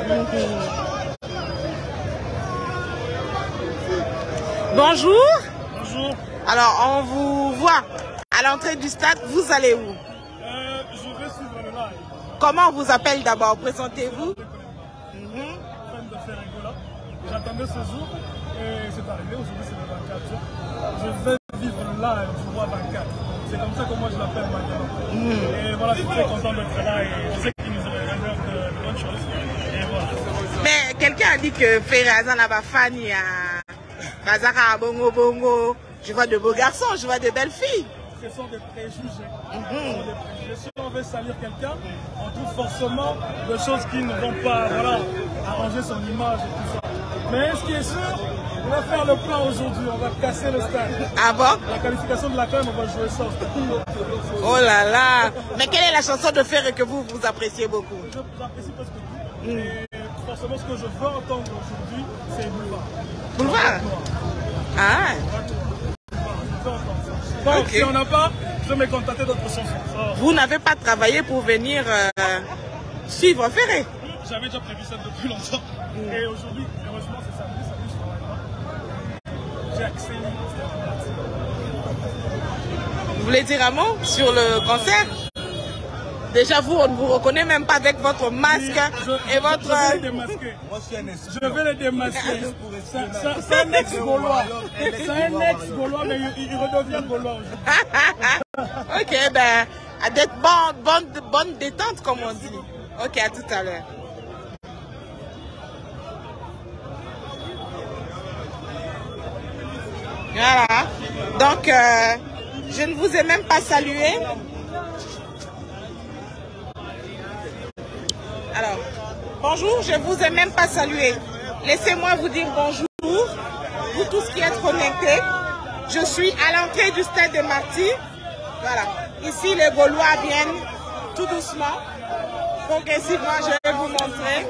Bonjour. Bonjour. Alors, on vous voit à l'entrée du stade. Vous allez où? Je vais suivre le live. Comment on vous appelle d'abord? Présentez-vous. J'attendais ce jour et c'est arrivé. Aujourd'hui, c'est le 24 jours. Je vais vivre le live du roi 24. C'est comme ça que moi je l'appelle maintenant. Et voilà, je suis très content d'être là et je sais qu'il nous réserve de bonnes choses. Et voilà. Mais quelqu'un a dit que Ferrazan n'a pas Fanny à Bazara, Bongo Bongo. Je vois de beaux garçons, je vois de belles filles. Ce sont des préjugés. Si on veut salir quelqu'un, on trouve forcément des choses qui ne vont pas arranger son image et tout ça. Mais ce qui est sûr, on va faire le plan aujourd'hui, on va casser le stade. Ah bon? La qualification de la CAN, on va jouer ça. Oh là là! Mais quelle est la chanson de Ferré que vous appréciez beaucoup? J'apprécie presque tout. Et forcément, ce que je veux entendre aujourd'hui, c'est Boulevard. Boulevard? Ah! Donc, okay. Si on n'a pas, je vais me contenter d'autres chansons. Vous n'avez pas travaillé pour venir suivre Ferré? J'avais déjà prévu ça depuis longtemps. Et aujourd'hui, heureusement, c'est samedi, je travaille pas. J'ai accéléré. Vous voulez dire un mot sur le concert? Déjà, vous, on ne vous reconnaît même pas avec votre masque et votre... Je vais les démasquer. Je vais les démasquer. C'est un ex-gaulois. C'est un ex-gaulois, mais il redevient gaulois aujourd'hui. Ok, ben, à d'être bonne détente, comme on dit. Ok, à tout à l'heure. Voilà. Donc, je ne vous ai même pas salué. Alors, bonjour, je ne vous ai même pas salué. Laissez-moi vous dire bonjour, vous tous qui êtes connectés. Je suis à l'entrée du stade de Marty. Voilà. Ici, les Gaulois viennent tout doucement. Progressivement, je vais vous montrer.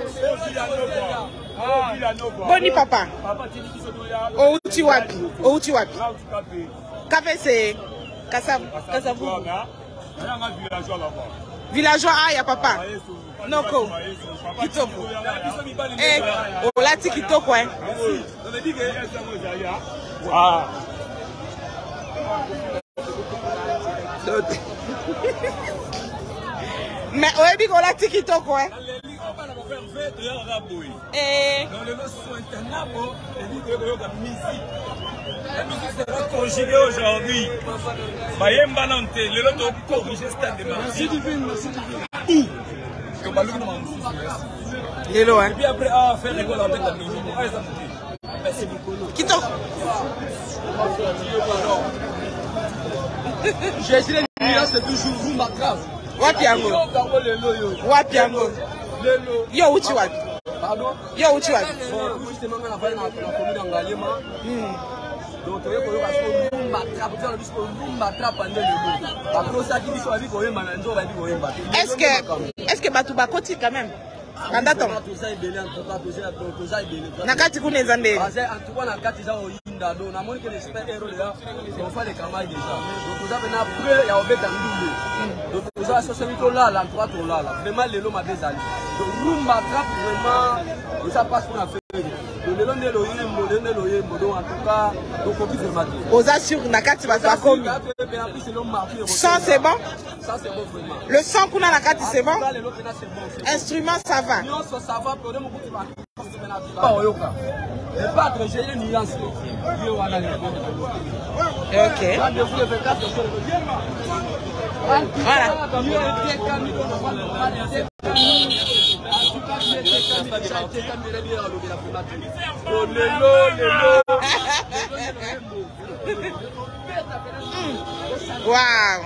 Boni papa. Outi-wapi. Outi-wapi. Café, c'est Kassavou. Villageois, ah, il y a papa. Noko. Kitoko. Eh, Olati Kitoko, hein. Ah. Mais Oebi Olati Kitoko, hein. Et... La musique sera conjuguée aujourd'hui. Le lot corriger stade de Marseille. Lélo, hein. Et puis après, faire l'école avec la musique. Merci beaucoup. Kitoko. J'ai dit les c'est toujours vous m'attrape. Wapiango. Wapiango. Yo, où tu vas? Pardon? Yo, où tu vas? Justement, on a fait la commune en Galema. Donc, tu est-ce que Batouba Koti quand même? Kandaton. Nakati kune zande. En tout cas, nakati za oyinda do na moni que les super héros là, on fait les camarades déjà. Donc vous avez après il y a obeta ndoulo. Donc vous avez associé to là, l'endroit to là. Vraiment les lots m'a désali. Donc rumba trap vraiment ça passe pour la fête. Donc le long de l'oyer, en tout cas, donc on peut faire aux assure nakati va comme. Sang c'est bon? Ça c'est bon vraiment. Le sang qu'on a nakati c'est bon? Instrument ça va. Ça va pour mon petit pas oyoka. Et pas trop j'ai une nuance. OK. Voilà. Wow.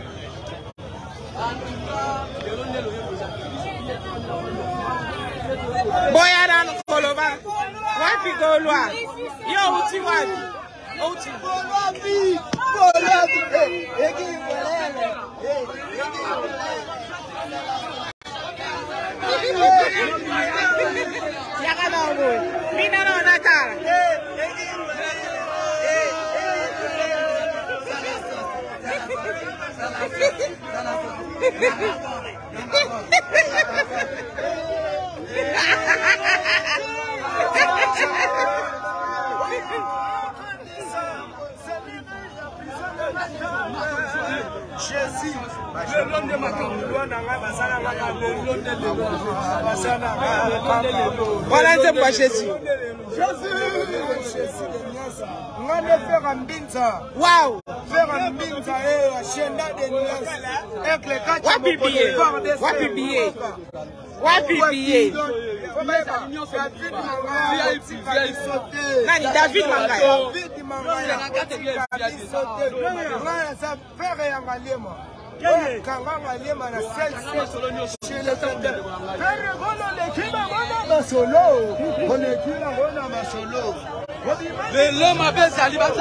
Boya dans Koloba. Wapi Gaulois. Yo, uti wapi? Uti. Yakabango. Mina no Natal. Jésus. Voilà, c'est moi Jésus. Waouh. Wapi billet. Wapi billet. Wapi billet. Nani David Mangaï. L'homme avait sa liberté.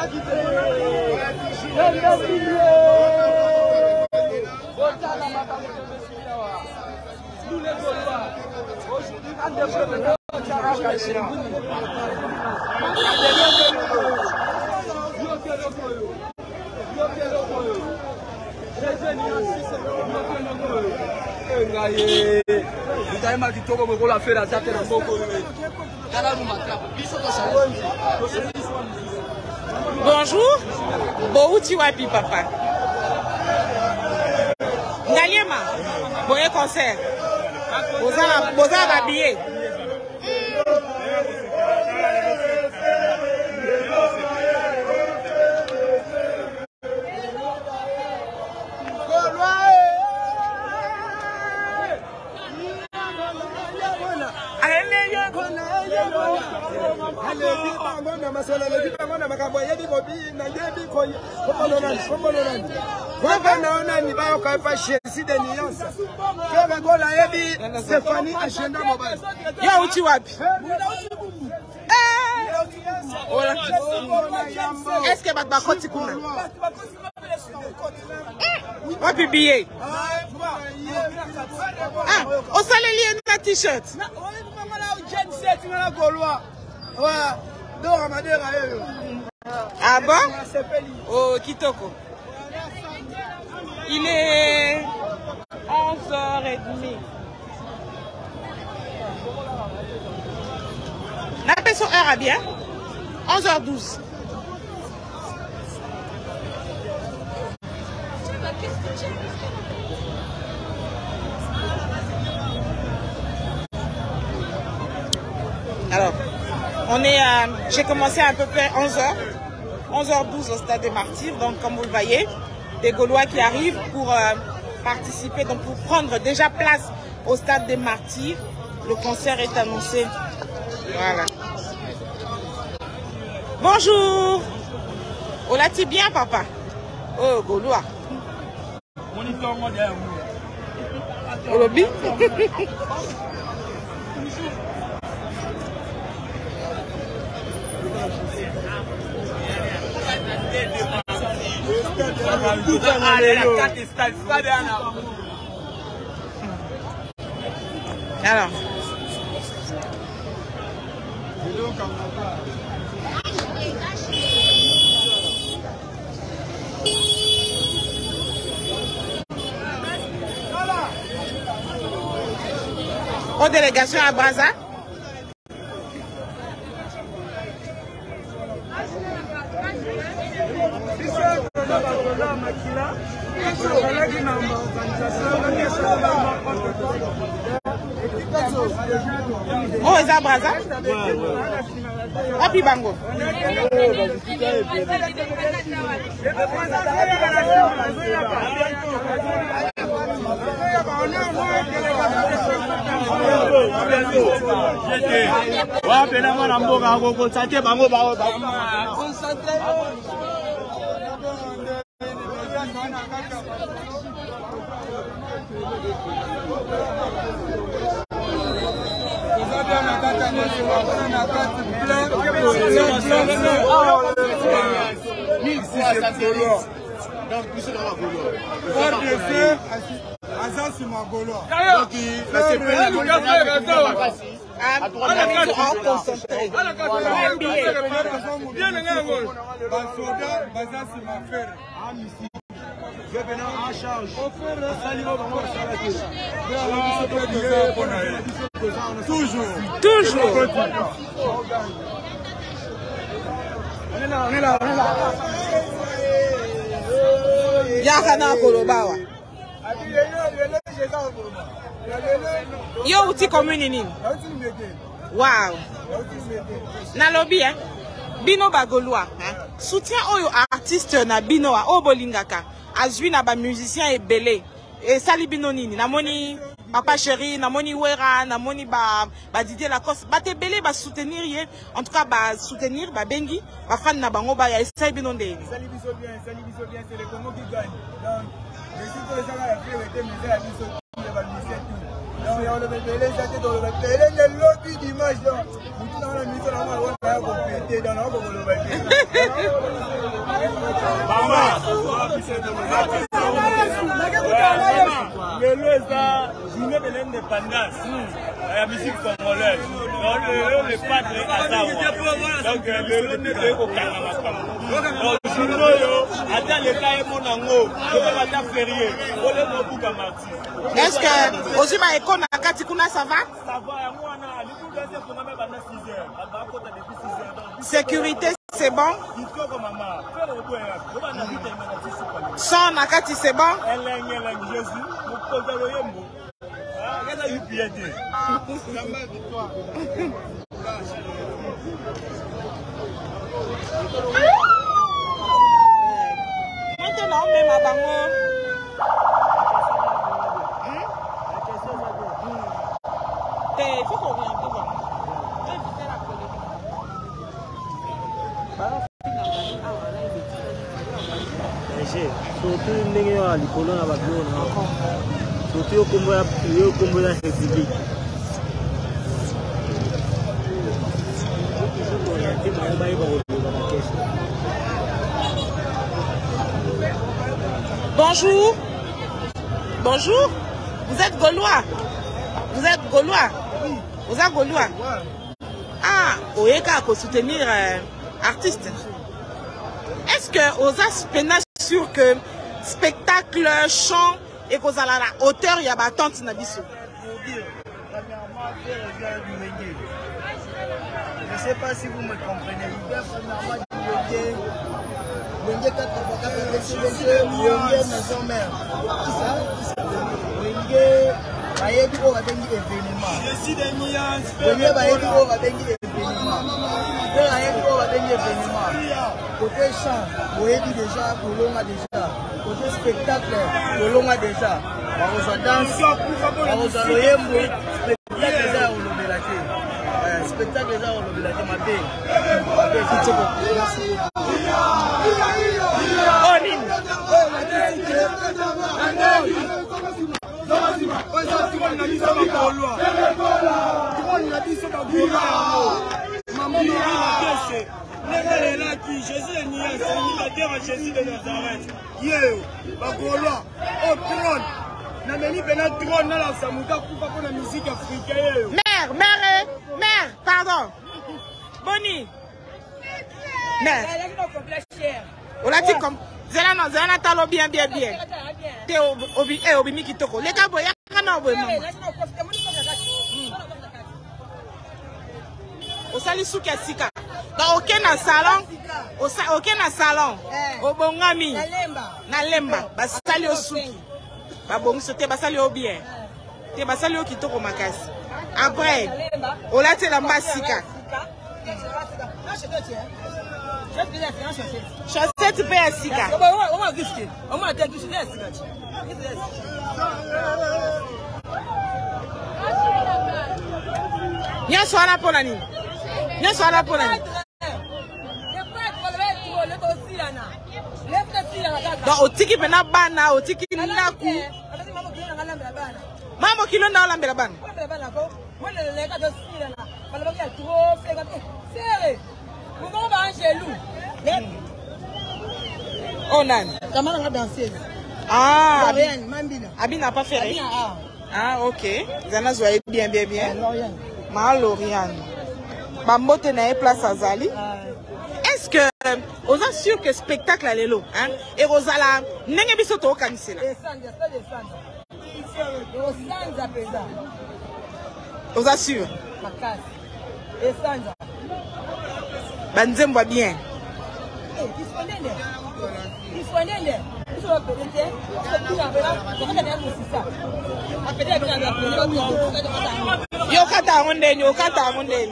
Nous les Gaulois, aujourd'hui, quand des fois, bonjour. Bouti wapi papa. Ngaliema. Boye concert. Boza babillé. Est-ce que votre bakoti kuna? Wapi billet? Ah, on s'allait lier un t-shirt. Ah bon? Oh, Kitoko. Il est 11h30. La personne heure à bien? 11h12. Alors, on est j'ai commencé à peu près 11h12 au stade des Martyrs. Donc, comme vous le voyez, des Gaulois qui arrivent pour participer, donc pour prendre déjà place au stade des Martyrs. Le concert est annoncé. Voilà. Bonjour. Hola, tu bien, papa? Oh, Gaulois. Au lobby? Alors. Aux délégations à Brazza. Oh, c'est à Brazza? Happy Bango. Toujours. On est là. Yakana Kolobawa. Yo uti commune nini? Wow. Nalobi hein. Bino bagolwa hein. Soutien oyo artiste na bino a obolingaka. Azwi na ba musicien ebele. Et sali bino nini? Namoni Papa Chéri, namoni Wera, namoni ba Didier Lacoste, ba te belé ba soutenir ye, en tout cas ba soutenir ba bengi, ba fan na bango ba ya essaye bino ndeni. Sali biso bien, c'est le Congo qui gagne. Donc je suis que les gens la priorité mais la biso de ba musicien tout. Donc on le belé ça te le belé le lobby d'image donc. Tout dans la musique là on va compléter dans on va le belé. Maman, le journée de l'indépendance, la musique congolaise. Le padre Azawa. Donc le journée au Canada. Donc attends le cas est mon ango. Je vais la férié. Est-ce que Ozima Eko na Katikuna ça va? Ça va. Sécurité c'est bon? Son Nakati c'est bon? Maintenant même à Bango. Il faut qu'on vienne devant. Surtout ndenge ya likolo na babio na surtout kombo ya république Bonjour. Bonjour. Vous êtes Gaulois? Vous êtes Gaulois? Vous êtes Gaulois? Ah, Oyeka pour soutenir artiste. Est-ce que vous avez sûr que spectacle, chant et que vous avez la hauteur, il y a ma tante Nabiso? Je ne sais pas si vous me comprenez. Je suis des nuances. Côté chant, vous avez déjà, Colomba déjà. Côté spectacle, Colomba déjà. On danse, on spectacle déjà, on le spectacle déjà, on le ma belle. Jésus est nié, c'est l'imitateur à Jésus de Nazareth. Yo, Bagolois, au trône. Nameni Bena trône dans la Samouka pour la musique africaine. Mère, pardon. Boni. Mère. On l'a dit comme. Zélana talo bien. Te obi kitoko. Les gars, boya kana obi maman. Au sali souki sika. Donc aucun salon. Aucun salon. Au bongami. Na lemba. Basali au souki. Babong sote basali au bien. Te basali au kitoko makasi. Après, on l'a fait la massika. Chaussette paye à sika. On m'a dit que Nya swala pour nani? Nya swala pour nani? Donc otiki pena bana, otiki naku. Mamo kilo na olambela bana. Oh nan. Comment on a dansé? Ah, Abi n'a pas fait. Ah, ok. Zana zoye bien. Ma Lauriane. Bambote na place à Zali. Est-ce que on est sûr que spectacle est là, hein? Et Rosala, n'engue bisoto okanisela. Vous assure. Banzembo bien. Yokata ngondeni, yokata ngondeni.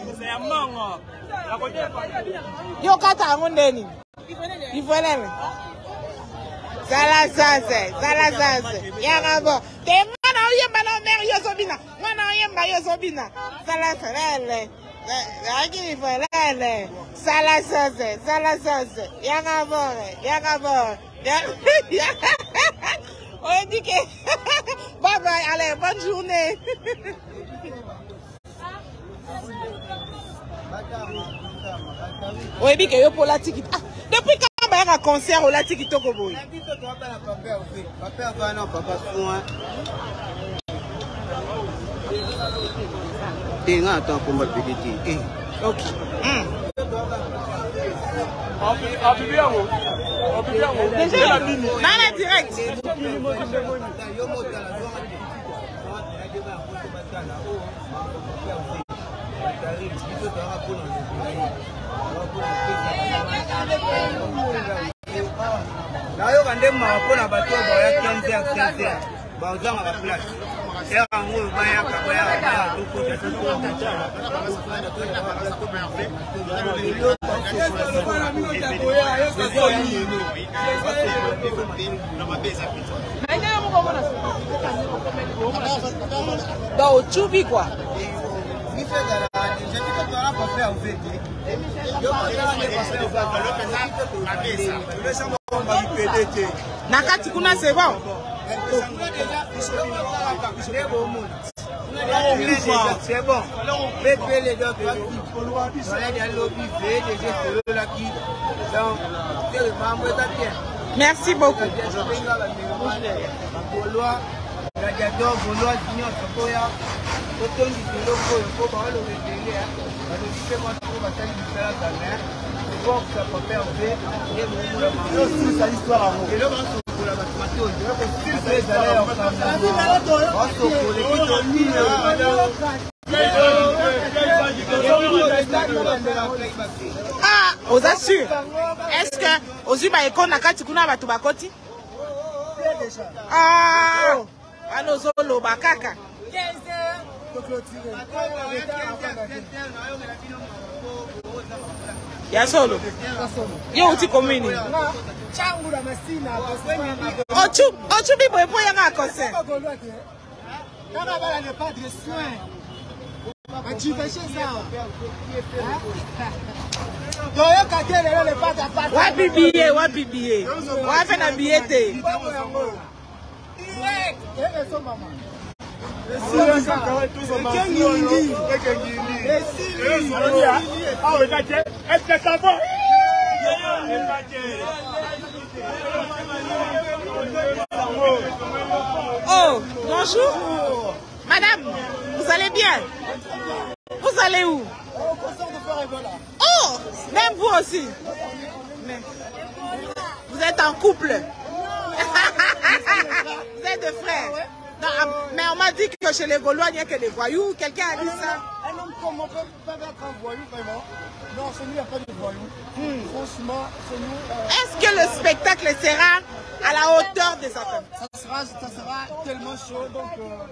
Yokata ngondeni. Ifonele. Sala sase. Yangabo. Te mwana oyemba na mer yosobina. Mwana oyemba yosobina. Sala sale. Aki ifonele. Sala sase. Yangabo. On dit que bye bye, allez, bonne journée. Oui, bien que yo pour la tiki. Ah, depuis quand on va à concert au la tiki toko boy. Ok. Nana direct. Donc, tu vis quoi? Nakati kuna c'est bon. C'est bon. Merci beaucoup. Ah, aux assure. Est-ce que aux Ubaïkon Nakati kuna batu bakoti? Ah, alors solo bakaka. Ya solo. Yo uti commune. Ochu bibo epo ya na concert. Kana bala ne pas de soin. Tu fais chez ça. Wa bibiye. Wa fe na biyete. Oh, bonjour. Madame, vous allez bien? Vous allez où? Oh, même vous aussi. Mais, vous êtes en couple. Vous êtes des frères. Non, mais on m'a dit que chez les Gaulois, il n'y a que des voyous. Quelqu'un a dit ça? Un homme comme on peut pas être un voyou, vraiment. Non, chez nous, il n'y a pas de voyous. Franchement, chez nous... Est-ce que le spectacle sera à la hauteur des attentes? Ça sera tellement chaud, donc...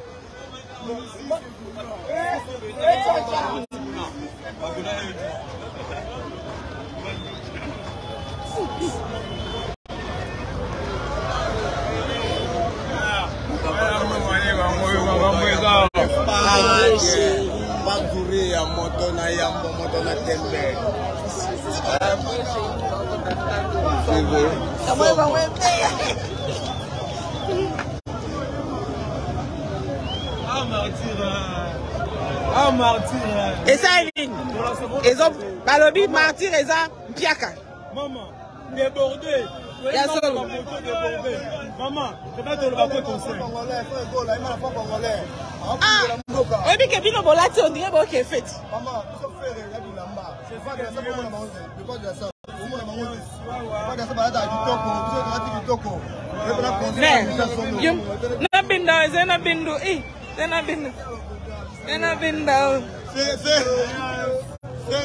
Ah, martyr. Et ça, Eline. Ils ont balobi, martyr, et ça, piaka. Maman, débordé. Ya solo. Maman, c'est pas de le bateau conseil. Ah, oui, mais Kevin Obolati, on dirait qu'il est fait. Maman, c'est pas de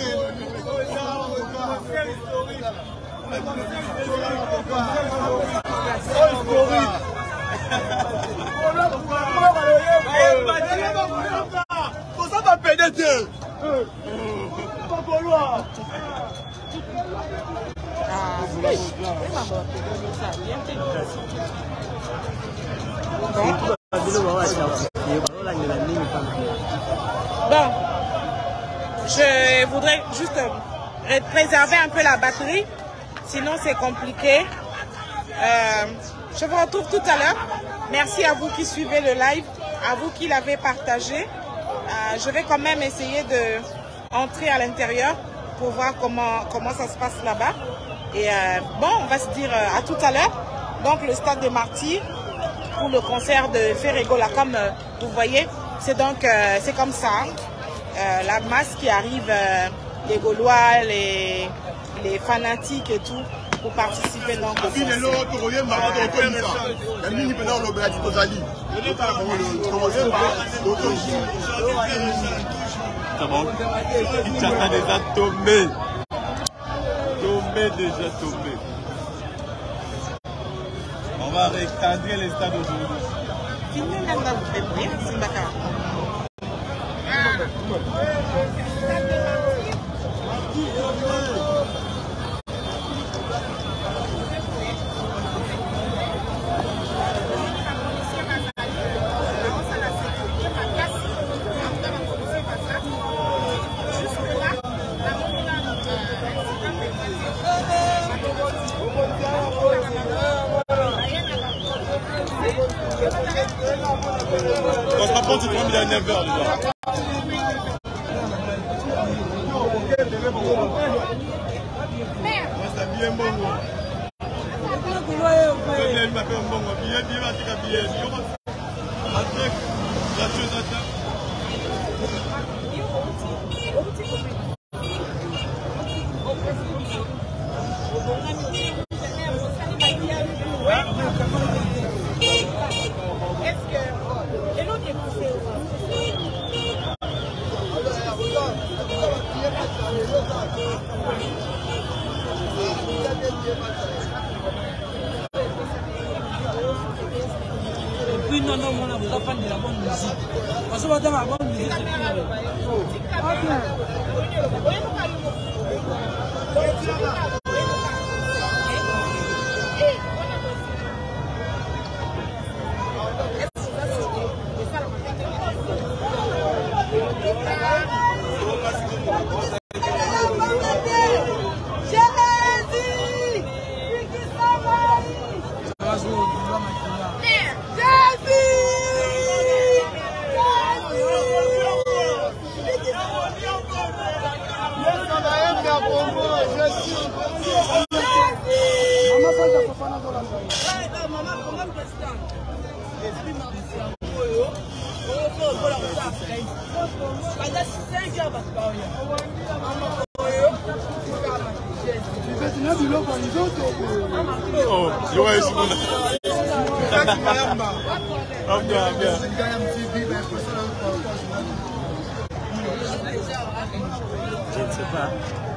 mais, Bon, je voudrais juste préserver un peu la batterie, sinon c'est compliqué. Je vous retrouve tout à l'heure. Merci à vous qui suivez le live, à vous qui l'avez partagé. Je vais quand même essayer d'entrer à l'intérieur pour voir comment ça se passe là-bas. Et bon, on va se dire à tout à l'heure. Donc le stade des Martyrs pour le concert de Ferrego, là, comme vous voyez, c'est donc c'est comme ça. La masse qui arrive, les Gaulois, les fanatiques et tout, pour participer donc au concert. Kinshasa déjà tombé. Déjà tombé. On va rectangler les stades aujourd'hui. On rapporte du premier à 9h déjà. Oui, non, non, on a besoin de la bonne musique. Parce que dans la bonne musique, Je ne sais pas.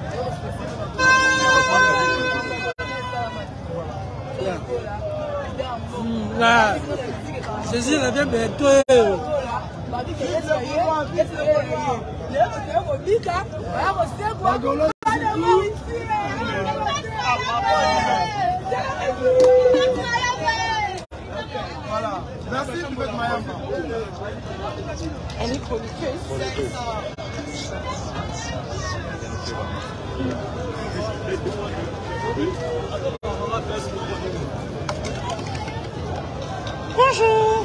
Là, Jésus revient bientôt. Voilà. Merci, tu peux être Mayamba. Elle est productrice. Bonjour.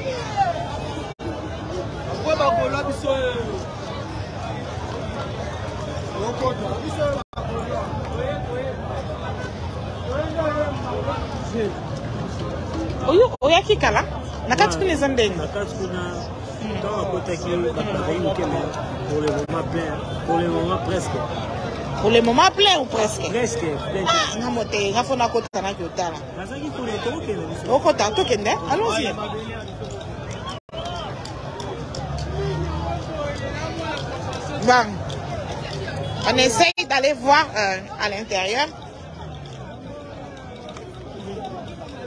Oya kikala nakati kuna zambeni Nakati kuna dans la côte qui pour le moment plein, pour le moment presque. pour le moment plein ou presque Presque. na mote ngafona kota na kyotala Nazaki pour les token. okota tokende allons-y. Bon, on essaye d'aller voir à l'intérieur.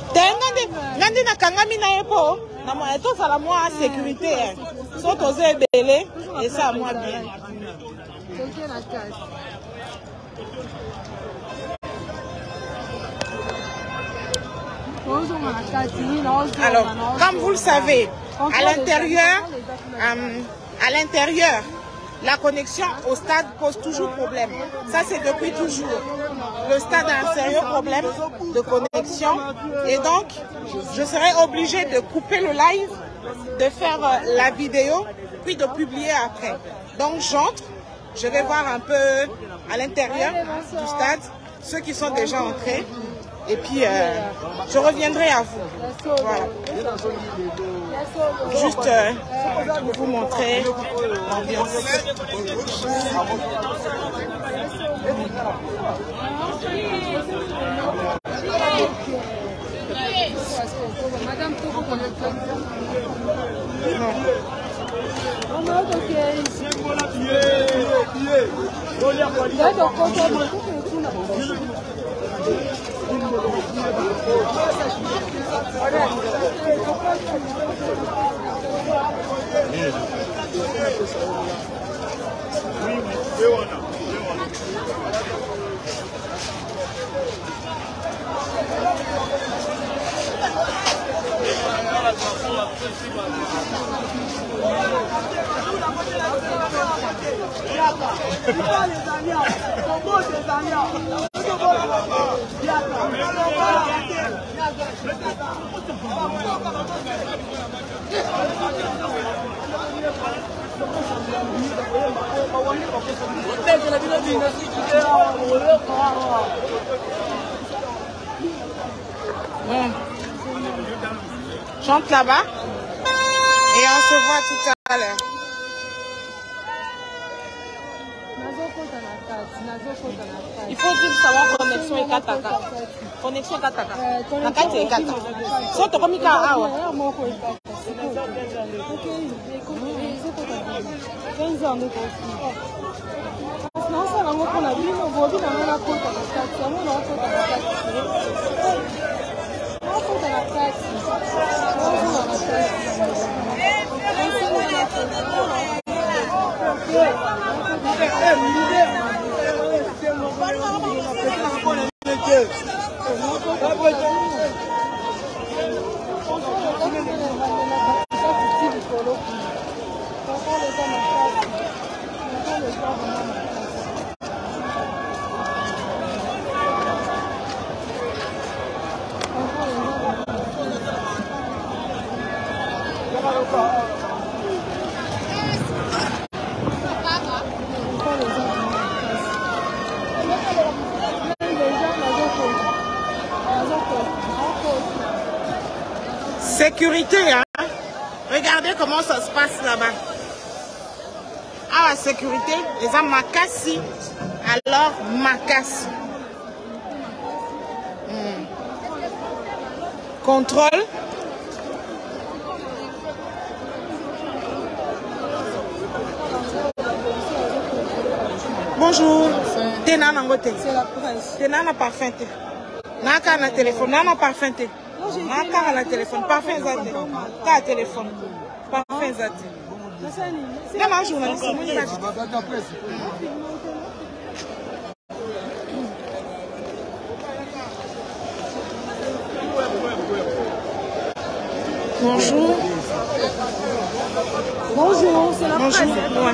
Ngandi na kangami na yepo na mo eto sala moi sécurité so toze belé et ça moi bien. Alors, comme vous le savez, à l'intérieur, la connexion au stade pose toujours problème. Ça, c'est depuis toujours. Le stade a un sérieux problème de connexion. Et donc, je serai obligée de couper le live, de faire la vidéo, puis de publier après. Donc, j'entre. Je vais voir un peu à l'intérieur du stade, ceux qui sont déjà entrés. Et puis, je reviendrai à vous. Voilà. Juste pour vous montrer l'ambiance. Bon. Chante là-bas et on se voit tout à l'heure. Il faut dire savoir connexion et kataka. Connexion et kataka. Nakati et kataka. Soto komika awa. Sécurité, hein? Regardez comment ça se passe là-bas. Ah, la sécurité, les gens makassi. Alors, makassi. Contrôle. Bonjour. T'es nana ngote. C'est la presse. T'es nana parfum. Naka na téléphone. Nana parfum. Naka na téléphone. Parfum zate. Ka téléphone. Parfum zate. Nana journaliste. Bonjour. Bonjour, c'est la presse. Bonjour.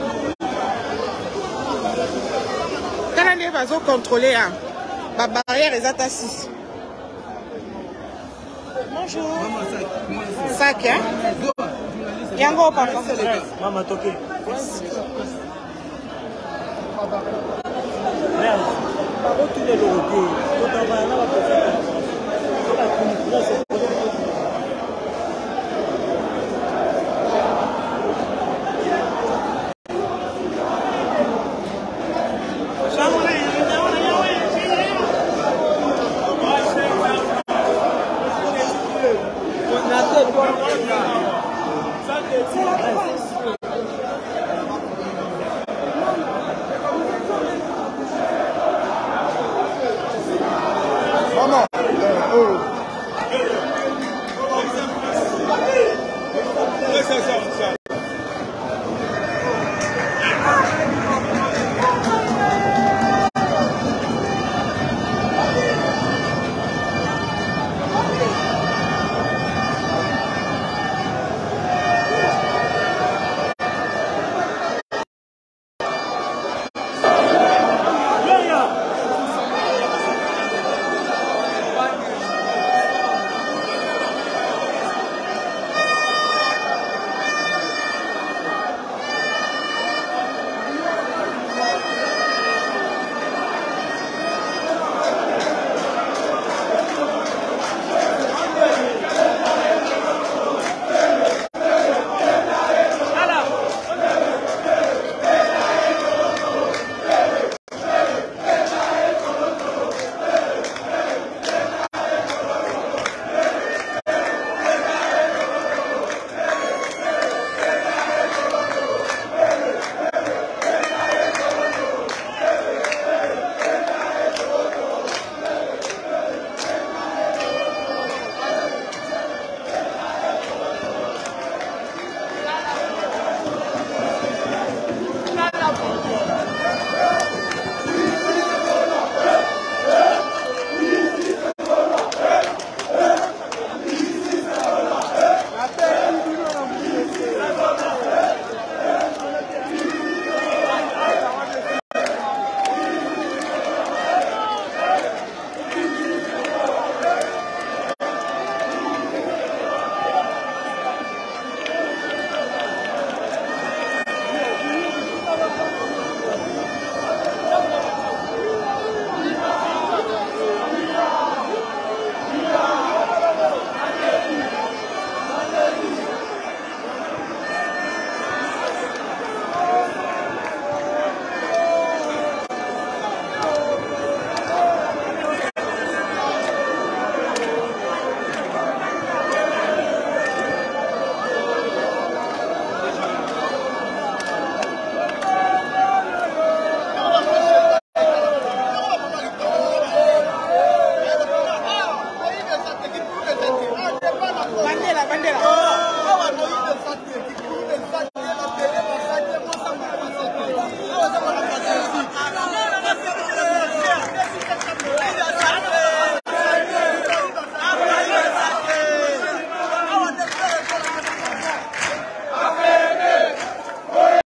Quand on va contrôler la barrière est à 6. Bonjour. Sac, hein? Yango, papa. Maman, toqué. Merde. Par contre, tu es le